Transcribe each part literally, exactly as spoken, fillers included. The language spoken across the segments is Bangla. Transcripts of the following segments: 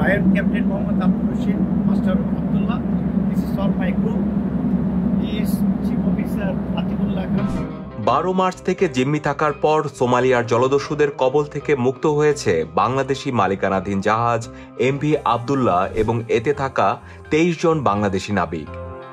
I am Captain Mohammad Abdul Rashid, Master Abdullah. This is all my crew. He is Chief Officer Atibullah Khan. বারো মার্চ থেকে জিম্মি থাকার পর সোমালিয়ার জলদস্যুদের কবল থেকে মুক্ত হয়েছে বাংলাদেশি মালিকানাধীন জাহাজ এমভি আবদুল্লাহ এবং এতে থাকা তেইশ জন বাংলাদেশি নাবিক।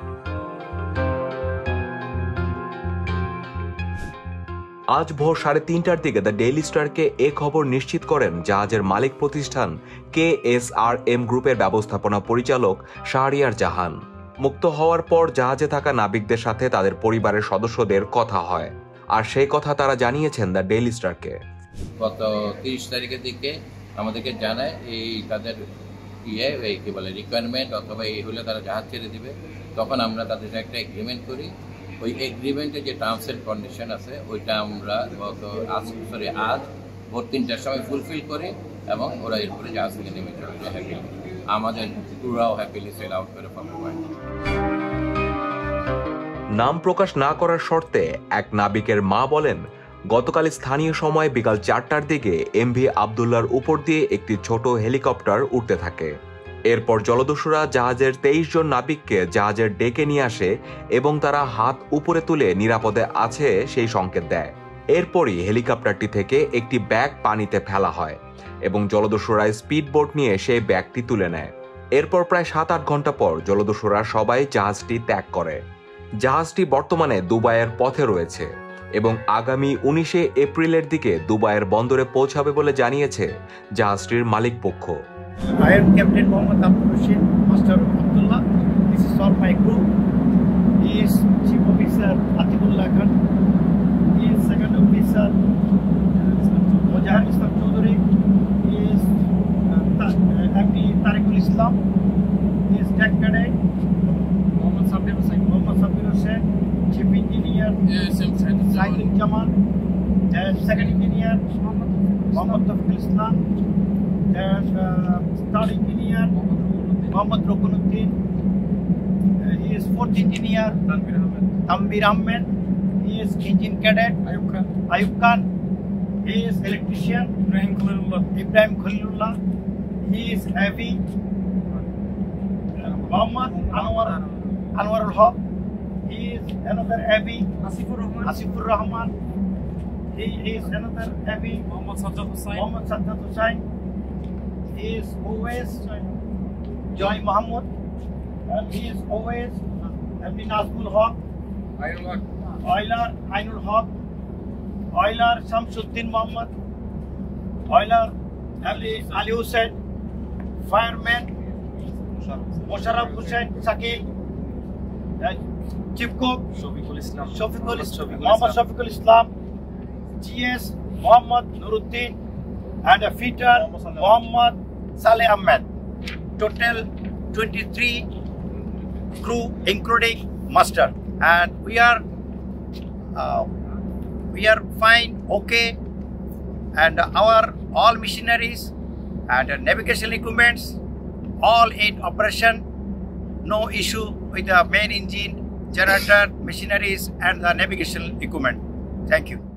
আজ ভোর সাড়ে তিনটার দিকে দ্য ডেইলি স্টারকে এ খবর নিশ্চিত করেন জাহাজের মালিক প্রতিষ্ঠান কে এস আর এম গ্রুপের ব্যবস্থাপনা পরিচালক শাহরিয়ার জাহান। মুক্ত হওয়ার পর জাহাজে থাকা নাবিকদের সাথে তাদের পরিবারের সদস্যদের কথা হয়, আর সেই কথা তারা জানিয়েছেন দ্য ডেইলি স্টারকে। গত তিরিশ তারিখের দিকে আমাদেরকে জানায় এই তাদের ইয়ে এই কী বলে রিকোয়ারমেন্ট অথবা এই হলে তারা জাহাজ ছেড়ে দিবে। তখন আমরা তাদের একটা এগ্রিমেন্ট করি। ওই এগ্রিমেন্টে যে টার্মস এন্ড কন্ডিশন আছে ওইটা আমরা গত আজ সরি আজ ভোর তিনটার সময় ফুলফিল করি এবং ওরা এরপরে জাহাজ থেকে নেমে চলে যায় হ্যাপিলি। আমাদের পুরাও হ্যাপিলি সেল আউট করে পাবো। নাম প্রকাশ না করার শর্তে এক নাবিকের মা বলেন, গতকাল স্থানীয় সময় বিকাল চারটার দিকে এমভি আবদুল্লাহর উপর দিয়ে একটি ছোট হেলিকপ্টার উঠতে থাকে। এরপর জলদস্যুরা জাহাজের তেইশ জন নাবিককে জাহাজের ডেকে নিয়ে আসে এবং তারা হাত উপরে তুলে নিরাপদে আছে সেই সংকেত দেয়। এরপরই হেলিকপ্টারটি থেকে একটি ব্যাগ পানিতে ফেলা হয় এবং জলদস্যুরা স্পিড বোট নিয়ে সেই ব্যাগটি তুলে নেয়। এরপর প্রায় সাত আট ঘন্টা পর জলদস্যুরা সবাই জাহাজটি ত্যাগ করে। জাহাজটি বর্তমানে দুবাইয়ের পথে রয়েছে এবং আগামী উনিশে এপ্রিলের দিকে দুবাইয়ের বন্দরে পৌঁছাবে বলে জানিয়েছে জাহাজটির মালিক পক্ষ। I am Captain Mohammad Abdul Rashid, Master Abdullah. This is all my crew. He is Chief Officer Atibullah Khan. He is Second Officer Mujahid Islam Chaudhary. He is uh, M D Tariqul Islam. He is Deck Cadet Mohammad Sabir Hussain. Mohammad Sabir Hussain. Chief Engineer Saidul Jamal. There's Second Engineer Mohammad Tawfiq Islam. There's uh, Star Engineer Mohammad Rukunuddin. Uh, he is Fourth Engineer Tambir Ahmed. He is Engine Cadet Ayub Khan. Ayub Khan. He is Electrician Ibrahim Khalilullah. Ibrahim Khalilullah. He is Heavy uh, Mohammad Anwar Anwar al-Haq. He is another Heavy Asifur Rahman. Asifur Rahman. He is another Heavy Mohammad Sajjad Hussain. Mohammad Sajjad Hussain. He is always Joy Muhammad, and he is always Abdi Nazmul Haq, Oiler Ainul Haq, Oiler Shamsuddin Muhammad, Oiler Ali Ali Hussain, Fireman Musharraf Hussain Sakil, Chief Cook Shafiqul Islam, Shafiqul Islam, Muhammad Shafiqul Islam, G S Muhammad Nuruddin, and a feeder Muhammad Saleh Ahmed. Total twenty-three crew including master, and we are uh, we are fine, okay, and our all machineries and uh, navigation equipments all in operation. No issue with the main engine, generator, machineries and the navigation equipment. Thank you.